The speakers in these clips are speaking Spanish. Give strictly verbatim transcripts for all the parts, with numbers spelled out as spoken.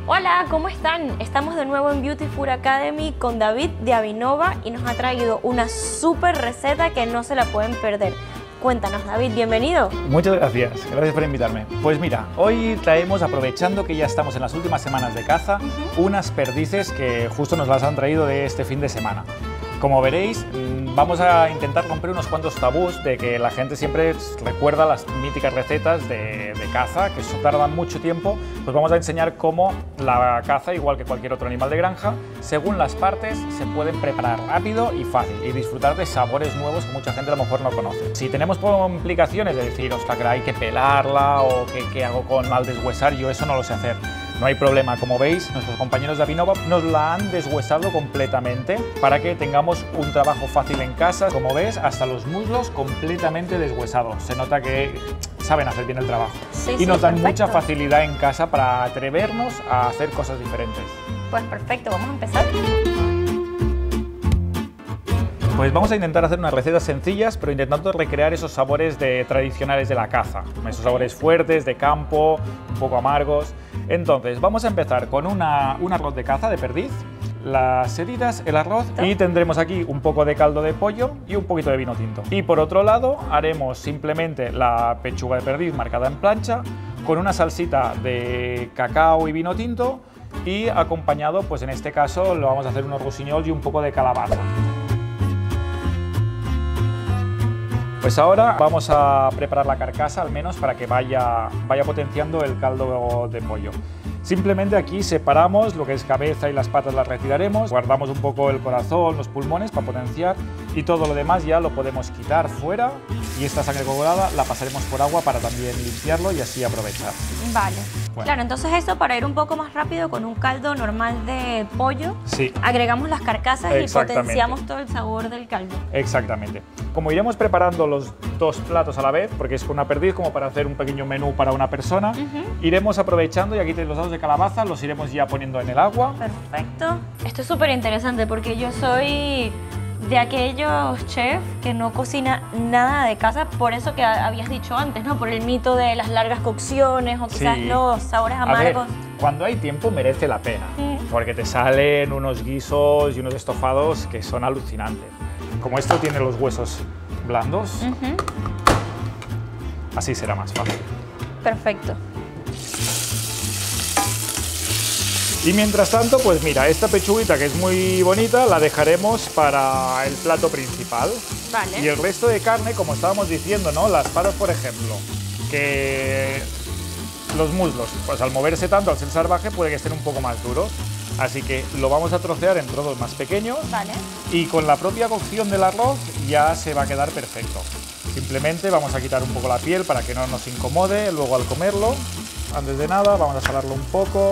Hola, ¿cómo están? Estamos de nuevo en Beauty Food Academy con David de Avinova y nos ha traído una súper receta que no se la pueden perder. Cuéntanos, David, bienvenido. Muchas gracias, gracias por invitarme. Pues mira, hoy traemos, aprovechando que ya estamos en las últimas semanas de caza, uh-huh. unas perdices que justo nos las han traído de este fin de semana. Como veréis, vamos a intentar romper unos cuantos tabús de que la gente siempre recuerda las míticas recetas de, de caza, que eso tardan mucho tiempo. Pues vamos a enseñar cómo la caza, igual que cualquier otro animal de granja, según las partes, se pueden preparar rápido y fácil y disfrutar de sabores nuevos que mucha gente a lo mejor no conoce. Si tenemos complicaciones de decir, ostras, que hay que pelarla o que, qué hago con al deshuesar, yo eso no lo sé hacer. No hay problema, como veis, nuestros compañeros de Avinova nos la han deshuesado completamente para que tengamos un trabajo fácil en casa. Como ves, hasta los muslos completamente deshuesados. Se nota que saben hacer bien el trabajo. Sí, y sí, nos dan perfecto. mucha facilidad en casa para atrevernos a hacer cosas diferentes. Pues perfecto, vamos a empezar. Pues vamos a intentar hacer unas recetas sencillas, pero intentando recrear esos sabores de, tradicionales de la caza. Esos sabores fuertes, de campo, un poco amargos. Entonces, vamos a empezar con una, un arroz de caza de perdiz, las heridas, el arroz, y tendremos aquí un poco de caldo de pollo y un poquito de vino tinto. Y por otro lado, haremos simplemente la pechuga de perdiz marcada en plancha, con una salsita de cacao y vino tinto, y acompañado, pues en este caso, lo vamos a hacer unos rossignol y un poco de calabaza. Pues ahora vamos a preparar la carcasa, al menos para que vaya, vaya potenciando el caldo de pollo. Simplemente aquí separamos lo que es cabeza y las patas las retiraremos, guardamos un poco el corazón, los pulmones para potenciar y todo lo demás ya lo podemos quitar fuera y esta sangre coagulada la pasaremos por agua para también limpiarlo y así aprovechar. Vale. Bueno. Claro, entonces eso para ir un poco más rápido con un caldo normal de pollo, sí. agregamos las carcasas y potenciamos todo el sabor del caldo. Exactamente. Como iremos preparando los dos platos a la vez, porque es con una perdiz como para hacer un pequeño menú para una persona, uh-huh. iremos aprovechando y aquí tenéis los dados de calabaza, los iremos ya poniendo en el agua. Perfecto. Esto es súper interesante porque yo soy de aquellos chefs que no cocina nada de casa, por eso que habías dicho antes, ¿no? Por el mito de las largas cocciones o quizás sí. los sabores amargos. A ver, cuando hay tiempo merece la pena, sí. porque te salen unos guisos y unos estofados que son alucinantes. Como esto tiene los huesos blandos, uh-huh. así será más fácil. Perfecto. Y mientras tanto, pues mira, esta pechuguita que es muy bonita la dejaremos para el plato principal. Vale. Y el resto de carne, como estábamos diciendo, ¿no? Las patas, por ejemplo, que los muslos, pues al moverse tanto, al ser salvaje, puede que estén un poco más duros. Así que lo vamos a trocear en trozos más pequeños. Vale. Y con la propia cocción del arroz ya se va a quedar perfecto. Simplemente vamos a quitar un poco la piel para que no nos incomode luego al comerlo. Antes de nada vamos a salarlo un poco.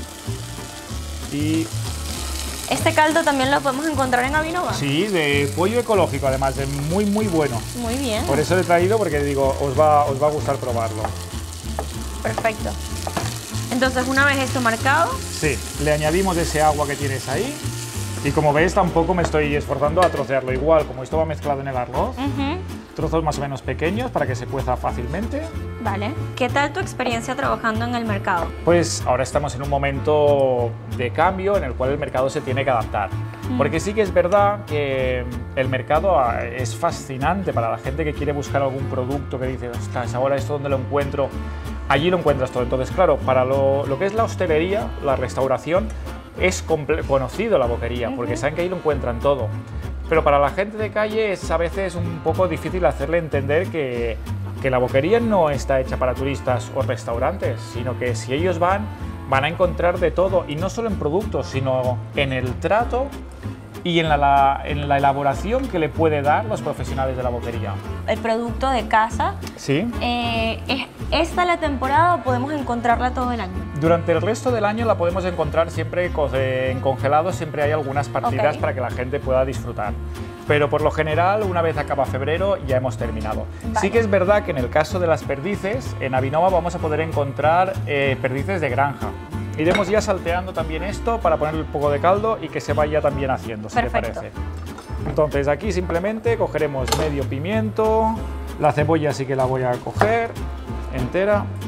Y ¿este caldo también lo podemos encontrar en Avinova? Sí, de pollo ecológico, además, de muy muy bueno. Muy bien. Por eso lo he traído, porque digo, os va, os va a gustar probarlo. Perfecto. Entonces, una vez esto marcado... Sí, le añadimos ese agua que tienes ahí. Y como ves, tampoco me estoy esforzando a trocearlo igual, como esto va mezclado en el arroz. Uh-huh. Trozos más o menos pequeños para que se cueza fácilmente. Vale. ¿Qué tal tu experiencia trabajando en el mercado? Pues ahora estamos en un momento de cambio en el cual el mercado se tiene que adaptar. Mm. Porque sí que es verdad que el mercado es fascinante para la gente que quiere buscar algún producto que dice, ostras, ahora esto donde lo encuentro, allí lo encuentras todo. Entonces, claro, para lo, lo que es la hostelería, la restauración, es conocido la boquería, uh-huh. porque saben que ahí lo encuentran todo. Pero para la gente de calle es a veces un poco difícil hacerle entender que, que la boquería no está hecha para turistas o restaurantes, sino que si ellos van, van a encontrar de todo, y no solo en productos, sino en el trato y en la, la, en la elaboración que le puede dar los profesionales de la boquería. El producto de casa, ¿sí? eh, ¿es esta la temporada o podemos encontrarla todo el año? Durante el resto del año la podemos encontrar siempre en congelado, siempre hay algunas partidas okay. para que la gente pueda disfrutar. Pero por lo general, una vez acaba febrero, ya hemos terminado. Vale. Sí que es verdad que en el caso de las perdices, en Avinova vamos a poder encontrar eh, perdices de granja. Iremos ya salteando también esto para ponerle un poco de caldo y que se vaya también haciendo, si te parece. Entonces aquí simplemente cogeremos medio pimiento, la cebolla sí que la voy a coger entera.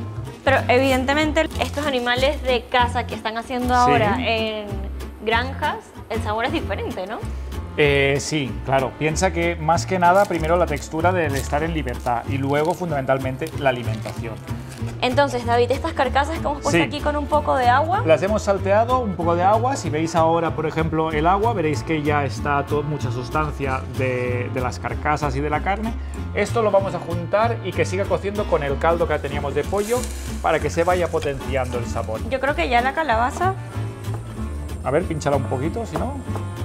Pero evidentemente estos animales de casa que están haciendo ahora Sí. en granjas, el sabor es diferente, ¿no? Eh, sí, claro. Piensa que más que nada, primero la textura del estar en libertad y luego fundamentalmente la alimentación. Entonces, David, estas carcasas que hemos puesto Sí. aquí con un poco de agua, Las hemos salteado un poco de agua. Si veis ahora, por ejemplo, el agua, veréis que ya está todo, mucha sustancia de, de las carcasas y de la carne. Esto lo vamos a juntar y que siga cociendo con el caldo que teníamos de pollo para que se vaya potenciando el sabor. yo creo que ya la calabaza... A ver, pínchala un poquito, si no.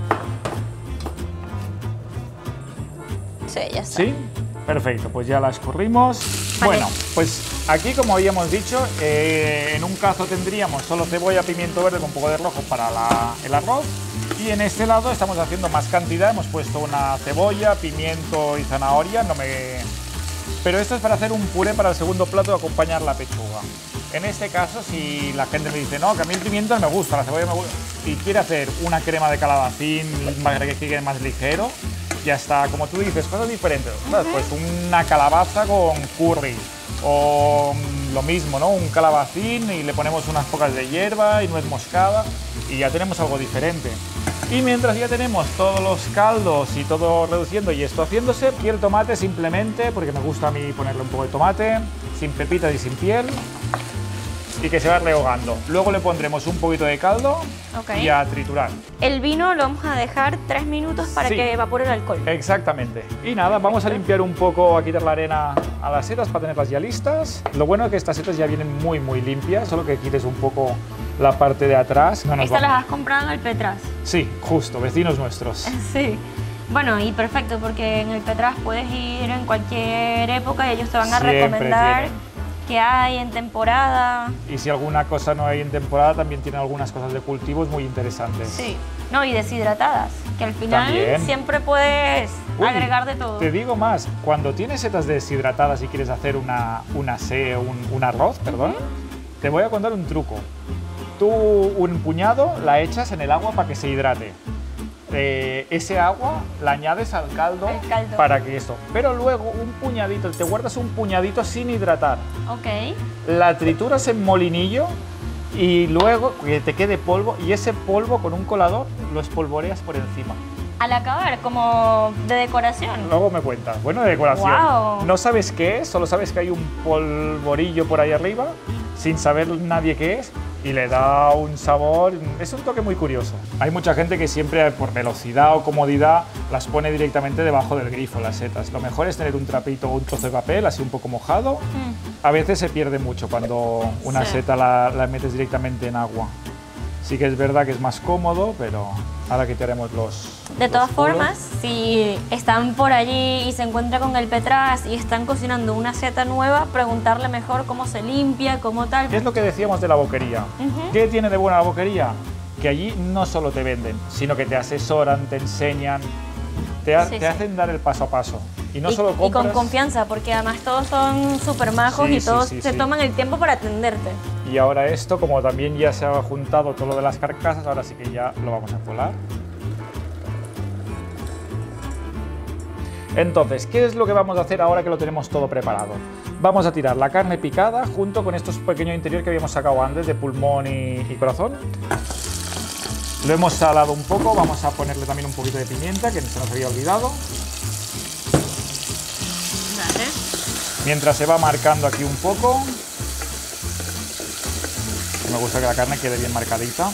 Sí, ya está. ¿Sí? Perfecto, pues ya la escurrimos. Vale. Bueno, pues aquí, como habíamos dicho, eh, en un cazo tendríamos solo cebolla, pimiento verde con un poco de rojo para la- el arroz. Y en este lado estamos haciendo más cantidad, hemos puesto una cebolla, pimiento y zanahoria. No me... Pero esto es para hacer un puré para el segundo plato de acompañar la pechuga. En este caso, si la gente me dice, no, que a mí el pimiento no me gusta, la cebolla me gusta, y quiere hacer una crema de calabacín para que quede más ligero, ya está, como tú dices, cosas diferentes. ¿Sabes? Pues una calabaza con curry, o mm, lo mismo, ¿no? Un calabacín y le ponemos unas pocas de hierba y nuez moscada y ya tenemos algo diferente. Y mientras ya tenemos todos los caldos y todo reduciendo y esto haciéndose, y el tomate simplemente, porque me gusta a mí ponerle un poco de tomate, sin pepitas y sin piel, y que se va rehogando. Luego le pondremos un poquito de caldo Ok. y a triturar. El vino lo vamos a dejar tres minutos para Sí. que evapore el alcohol. Exactamente. Y nada, vamos a limpiar un poco, a quitar la arena a las setas para tenerlas ya listas. Lo bueno es que estas setas ya vienen muy muy limpias, solo que quites un poco la parte de atrás. No nos Estas va- las has comprado en el Petras. Sí, justo, vecinos nuestros. Sí. Bueno, y perfecto, porque en el Petras puedes ir en cualquier época y ellos te van a Siempre recomendar tienen. qué hay en temporada. Y si alguna cosa no hay en temporada, también tienen algunas cosas de cultivos muy interesantes. Sí. No, y deshidratadas, que al final También. siempre puedes Uy, agregar de todo. Te digo más, cuando tienes setas deshidratadas y quieres hacer una, una se, un, un arroz, perdón, te voy a contar un truco. Tú un puñado la echas en el agua para que se hidrate. Eh, ese agua la añades al caldo, Al caldo. para que esto. Pero luego un puñadito, te guardas un puñadito sin hidratar. Ok. La trituras en molinillo y luego que te quede polvo y ese polvo con un colador lo espolvoreas por encima. Al acabar, como de decoración. Luego me cuentas. Bueno, de decoración. Guau. No sabes qué es, solo sabes que hay un polvorillo por ahí arriba, sin saber nadie qué es, y le da un sabor, es un toque muy curioso. Hay mucha gente que siempre por velocidad o comodidad las pone directamente debajo del grifo, las setas. Lo mejor es tener un trapito o un trozo de papel así un poco mojado. Mm. A veces se pierde mucho cuando una Sí. seta la, la metes directamente en agua. Sí que es verdad que es más cómodo, pero ahora quitaremos los... De los todas puros. formas, si están por allí y se encuentran con el Petras y están cocinando una seta nueva, preguntarle mejor cómo se limpia, cómo tal. ¿Qué es lo que decíamos de la boquería? Ujú. ¿Qué tiene de buena la boquería? Que allí no solo te venden, sino que te asesoran, te enseñan, te, ha- Sí, te sí. hacen dar el paso a paso. Y no y, solo y compras... con confianza, porque además todos son súper majos Sí, y sí, todos sí, se sí. toman el tiempo para atenderte. Y ahora esto, como también ya se ha juntado todo lo de las carcasas, ahora sí que ya lo vamos a colar. Entonces, ¿qué es lo que vamos a hacer ahora que lo tenemos todo preparado? Vamos a tirar la carne picada junto con estos pequeños interior que habíamos sacado antes de pulmón y, y corazón. Lo hemos salado un poco, vamos a ponerle también un poquito de pimienta, que se nos había olvidado. Vale. Mientras se va marcando aquí un poco. Me gusta que la carne quede bien marcadita.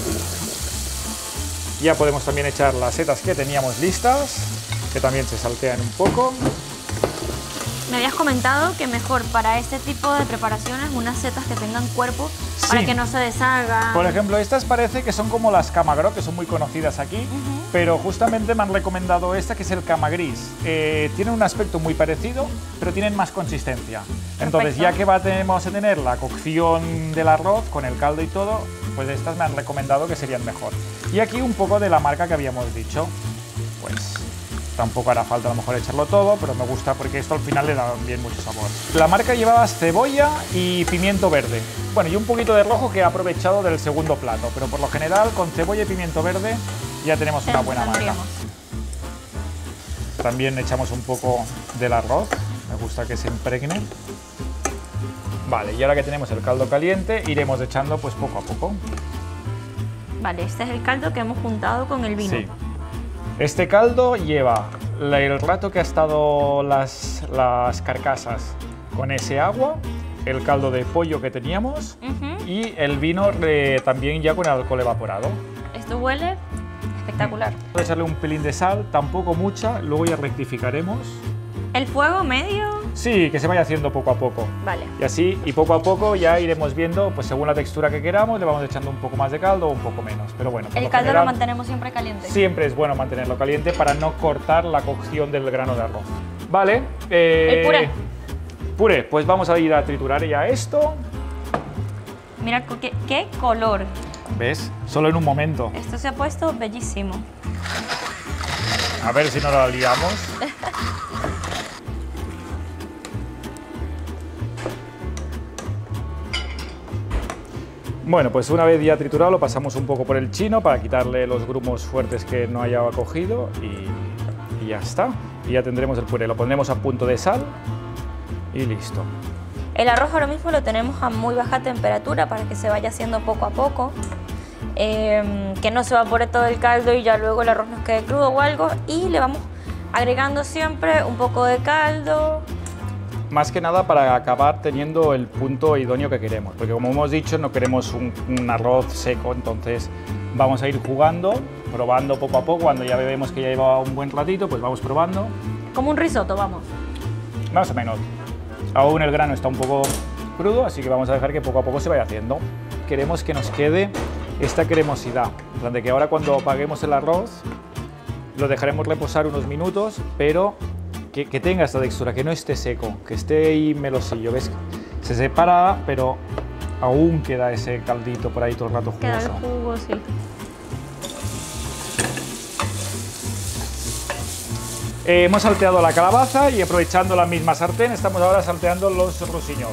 Ya podemos también echar las setas que teníamos listas, que también se saltean un poco. Me habías comentado que mejor para este tipo de preparaciones unas setas que tengan cuerpo para Sí. que no se deshagan. Por ejemplo, estas parece que son como las camagro, que son muy conocidas aquí, Ujú. pero justamente me han recomendado esta, que es el camagris. Eh, tiene un aspecto muy parecido, pero tienen más consistencia. Entonces, Perfecto. ya que va- tenemos a tener la cocción del arroz con el caldo y todo, pues estas me han recomendado que serían mejor. Y aquí un poco de la marca que habíamos dicho. Pues tampoco hará falta a lo mejor echarlo todo, pero me gusta porque esto al final le da bien mucho sabor. La marca llevaba cebolla y pimiento verde. Bueno, y un poquito de rojo que he aprovechado del segundo plato, pero por lo general con cebolla y pimiento verde ya tenemos una buena marca. Tendríamos. También echamos un poco del arroz, me gusta que se impregne. Vale, y ahora que tenemos el caldo caliente, iremos echando pues poco a poco. Vale, este es el caldo que hemos juntado con el vino. Sí. Este caldo lleva el rato que ha estado las, las carcasas con ese agua, el caldo de pollo que teníamos Uh-huh. y el vino eh, también ya con el alcohol evaporado. Esto huele espectacular. Voy a echarle un pelín de sal, tampoco mucha, luego ya rectificaremos. ¿El fuego medio? Sí, que se vaya haciendo poco a poco. Vale. Y así, y poco a poco ya iremos viendo, pues según la textura que queramos, le vamos echando un poco más de caldo o un poco menos. Pero bueno, por El lo caldo general, lo mantenemos siempre caliente. siempre es bueno mantenerlo caliente para no cortar la cocción del grano de arroz. Vale. eh, El puré. Puré, pues vamos a ir a triturar ya esto. Mira co- qué, qué color. ¿Ves? Solo en un momento. Esto se ha puesto bellísimo. A ver si no la liamos. Bueno, pues una vez ya triturado lo pasamos un poco por el chino para quitarle los grumos fuertes que no haya cogido y, y ya está. Y ya tendremos el puré. Lo pondremos a punto de sal y listo. El arroz ahora mismo lo tenemos a muy baja temperatura para que se vaya haciendo poco a poco. Eh, que no se evapore todo el caldo y ya luego el arroz nos quede crudo o algo. Y le vamos agregando siempre un poco de caldo. Más que nada para acabar teniendo el punto idóneo que queremos, porque como hemos dicho no queremos un, un arroz seco, entonces vamos a ir jugando, probando poco a poco. Cuando ya vemos que ya lleva un buen ratito, pues vamos probando. Como un risotto, vamos. Más o menos. Aún el grano está un poco crudo, así que vamos a dejar que poco a poco se vaya haciendo. Queremos que nos quede esta cremosidad, en plan de que ahora cuando apaguemos el arroz lo dejaremos reposar unos minutos, pero que, que tenga esta textura, que no esté seco, que esté ahí melosillo. ¿Ves? Se separa, pero aún queda ese caldito por ahí todo el rato jugoso. Queda el jugo, sí. Eh, hemos salteado la calabaza y aprovechando la misma sartén estamos ahora salteando los rossinyol.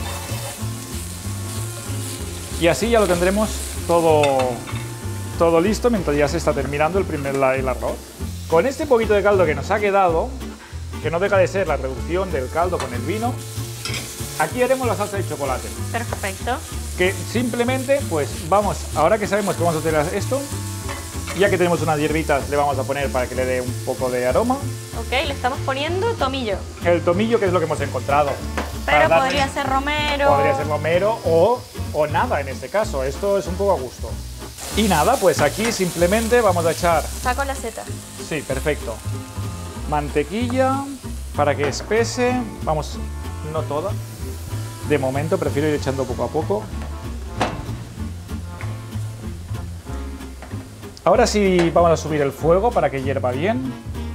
Y así ya lo tendremos todo, todo listo mientras ya se está terminando el primer el arroz. Con este poquito de caldo que nos ha quedado, que no deja de ser la reducción del caldo con el vino, aquí haremos la salsa de chocolate. Perfecto. Que simplemente, pues vamos, ahora que sabemos que vamos a hacer esto, ya que tenemos unas hierbitas, le vamos a poner para que le dé un poco de aroma. Ok, le estamos poniendo tomillo. El tomillo, que es lo que hemos encontrado. Pero Para darle- podría ser romero. Podría ser romero o, o nada en este caso. Esto es un poco a gusto. Y nada, pues aquí simplemente vamos a echar... Saco la seta. Sí, perfecto. Mantequilla para que espese. Vamos, no toda. De momento prefiero ir echando poco a poco. Ahora sí vamos a subir el fuego para que hierva bien.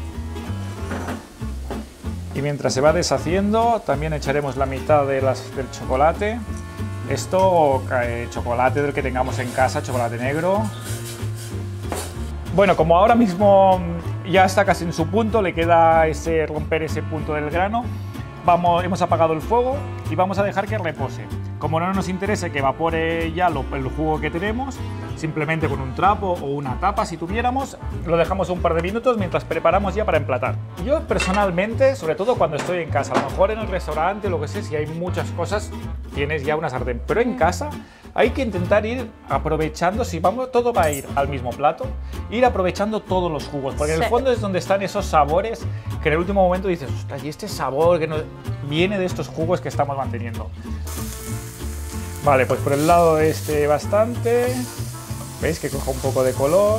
Y mientras se va deshaciendo, también echaremos la mitad de las, del chocolate. Esto, eh, chocolate del que tengamos en casa, chocolate negro. Bueno, como ahora mismo ya está casi en su punto, le queda ese, romper ese punto del grano, vamos, hemos apagado el fuego y vamos a dejar que repose. Como no nos interesa que evapore ya lo, el jugo que tenemos, simplemente con un trapo o una tapa, si tuviéramos, lo dejamos un par de minutos mientras preparamos ya para emplatar. Yo personalmente, sobre todo cuando estoy en casa, a lo mejor en el restaurante, lo que sé, si hay muchas cosas, tienes ya una sartén, pero en casa hay que intentar ir aprovechando, si vamos, todo va a ir al mismo plato, ir aprovechando todos los jugos, porque en el Sí. fondo es donde están esos sabores que en el último momento dices, ostras, y este sabor que no... viene de estos jugos que estamos manteniendo. Vale, pues por el lado este bastante, ¿veis? Que coja un poco de color.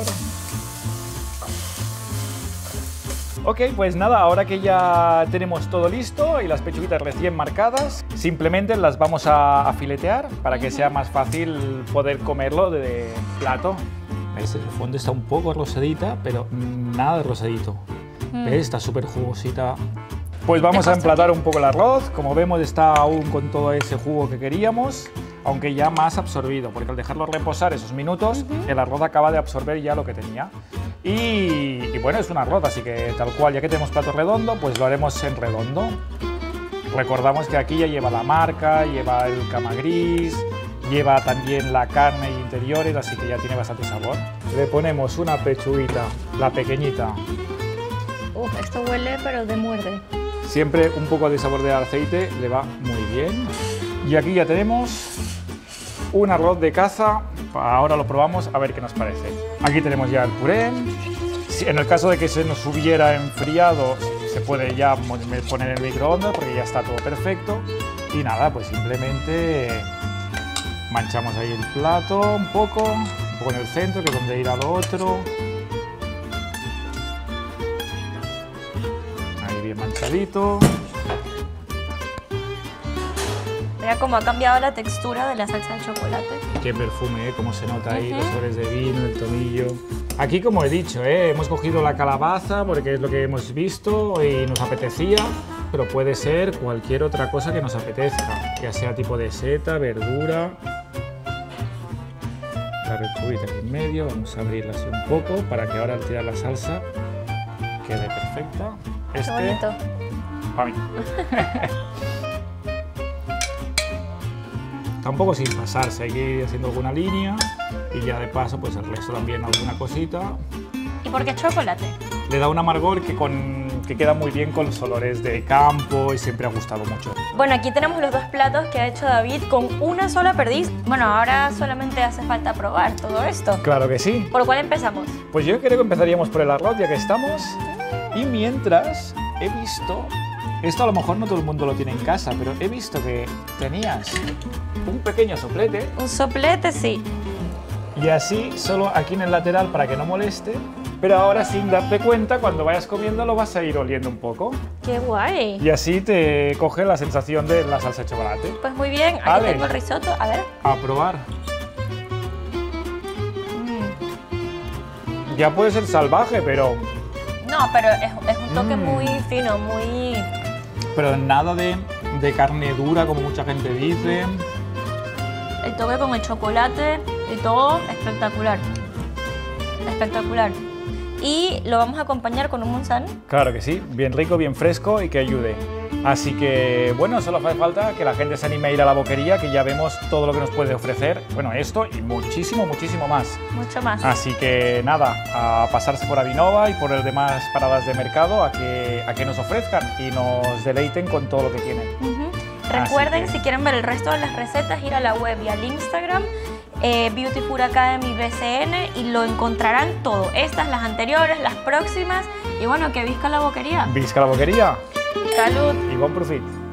Ok, pues nada, ahora que ya tenemos todo listo y las pechuguitas recién marcadas, simplemente las vamos a, a filetear para que sea más fácil poder comerlo de plato. ¿Veis? En el fondo está un poco rosadita, pero nada de rosadito. ¿Ves? Está súper jugosita. Pues vamos a emplatar un poco el arroz. Como vemos está aún con todo ese jugo que queríamos, aunque ya más absorbido, porque al dejarlo reposar esos minutos, uh-huh. el arroz acaba de absorber ya lo que tenía. Y, y bueno, es un arroz, así que tal cual, ya que tenemos plato redondo, pues lo haremos en redondo. Recordamos que aquí ya lleva la marca, lleva el cama gris, lleva también la carne y interiores, así que ya tiene bastante sabor. Le ponemos una pechuguita, la pequeñita. Uf, esto huele pero de muerde. Siempre un poco de sabor de aceite le va muy bien. Y aquí ya tenemos un arroz de caza. Ahora lo probamos a ver qué nos parece. Aquí tenemos ya el puré. Si en el caso de que se nos hubiera enfriado, se puede ya poner en el microondas porque ya está todo perfecto. Y nada, pues simplemente manchamos ahí el plato un poco, un poco en el centro, que es donde irá lo otro. Ahí bien manchadito. Mira cómo ha cambiado la textura de la salsa de chocolate. Qué perfume, ¿eh? Cómo se nota ahí, Uh-huh. los sabores de vino, el tomillo. Aquí, como he dicho, ¿eh? Hemos cogido la calabaza porque es lo que hemos visto y nos apetecía, pero puede ser cualquier otra cosa que nos apetezca, ya sea tipo de seta, verdura. La lechuguita aquí en medio, vamos a abrirla así un poco para que ahora al tirar la salsa quede perfecta. Qué Este, bonito. para mí. Tampoco sin pasarse, hay que ir haciendo alguna línea y ya de paso pues el resto también alguna cosita. ¿Y por qué chocolate? Le da un amargor que, con, que queda muy bien con los olores de campo y siempre ha gustado mucho. Bueno, aquí tenemos los dos platos que ha hecho David con una sola perdiz. Bueno, ahora solamente hace falta probar todo esto. Claro que sí. ¿Por cuál empezamos? Pues yo creo que empezaríamos por el arroz ya que estamos. Y mientras he visto, esto a lo mejor no todo el mundo lo tiene en casa, pero he visto que tenías un pequeño soplete. Un soplete, sí. Y así, solo aquí en el lateral para que no moleste, pero ahora sin darte cuenta, cuando vayas comiendo lo vas a ir oliendo un poco. ¡Qué guay! Y así te coge la sensación de la salsa de chocolate. Pues muy bien, aquí Ale. tengo el risotto. A ver. A probar. Mm. Ya puede ser salvaje, pero, No, pero es, es un toque Mm. muy fino, muy... pero nada de, de carne dura como mucha gente dice. El toque con el chocolate y todo, espectacular. Espectacular. Y lo vamos a acompañar con un Munsan. Claro que sí, bien rico, bien fresco y que ayude. Así que, bueno, solo hace falta que la gente se anime a ir a la boquería, que ya vemos todo lo que nos puede ofrecer. Bueno, esto y muchísimo, muchísimo más. Mucho más. Así que nada, a pasarse por Avinova y por las demás paradas de mercado a que, a que nos ofrezcan y nos deleiten con todo lo que tienen. Ujú. Así Recuerden, que- si quieren ver el resto de las recetas, ir a la web y al Instagram, eh, Beauty Food Academy B C N, y lo encontrarán todo. Estas, las anteriores, las próximas. Y bueno, que visca la boquería. Visca la boquería Salud. y buen profit.